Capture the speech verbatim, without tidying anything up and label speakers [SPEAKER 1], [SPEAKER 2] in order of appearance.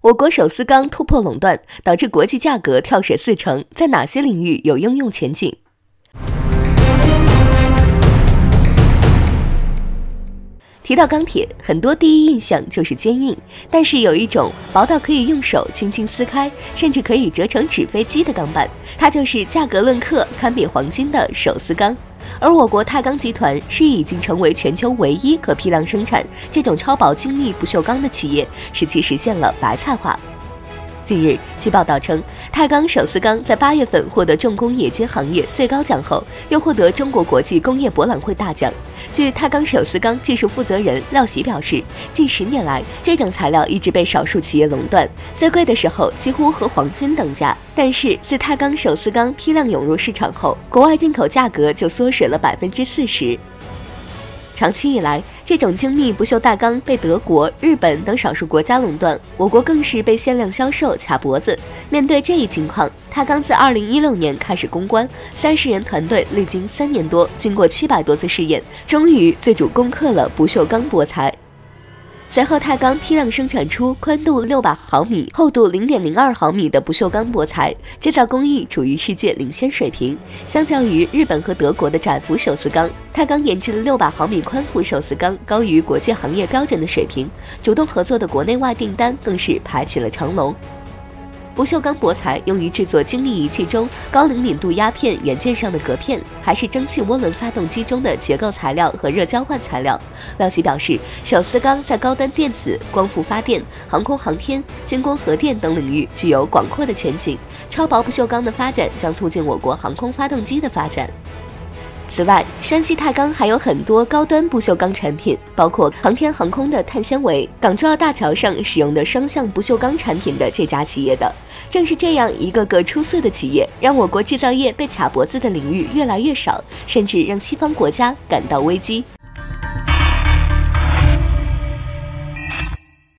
[SPEAKER 1] 我国手撕钢突破垄断，导致国际价格跳水四成，在哪些领域有应用前景？提到钢铁，很多第一印象就是坚硬，但是有一种薄到可以用手轻轻撕开，甚至可以折成纸飞机的钢板，它就是价格论克、堪比黄金的手撕钢。而我国太钢集团是已经成为全球唯一可批量生产这种超薄精密不锈钢的企业，使其实现了白菜化。近日，据报道称，太钢手撕钢在八月份获得重工冶接行业最高奖后，又获得中国国际工业博览会大奖。据太钢手撕钢技术负责人廖喜表示，近十年来，这种材料一直被少数企业垄断，最贵的时候几乎和黄金等价。但是自太钢手撕钢批量涌入市场后，国外进口价格就缩水了百分之四十。长期以来，这种精密不锈大钢被德国、日本等少数国家垄断，我国更是被限量销售卡脖子。面对这一情况，太钢自二零一六年开始攻关，三十人团队历经三年多，经过七百多次试验，终于自主攻克了不锈钢博材。随后，太钢批量生产出宽度六百毫米、厚度零点零二毫米的不锈钢博材，制造工艺处于世界领先水平。相较于日本和德国的窄幅手撕钢，太钢研制的六百毫米宽幅手撕钢高于国际行业标准的水平，主动合作的国内外订单更是排起了长龙。不锈钢博材用于制作精密仪器中高灵敏度鸦片元件上的隔片，还是蒸汽涡轮发动机中的结构材料和热交换材料。廖喜表示，手撕钢在高端电子、光伏发电、航空航天、军工核电等领域具有广阔的前景。超薄不锈钢的发展将促进我国航空发动机的发展。此外，山西太钢还有很多高端不锈钢产品，包括航天航空的碳纤维、港珠澳大桥上使用的双向不锈钢产品的这家企业的。正是这样一个个出色的企业，让我国制造业被卡脖子的领域越来越少，甚至让西方国家感到危机。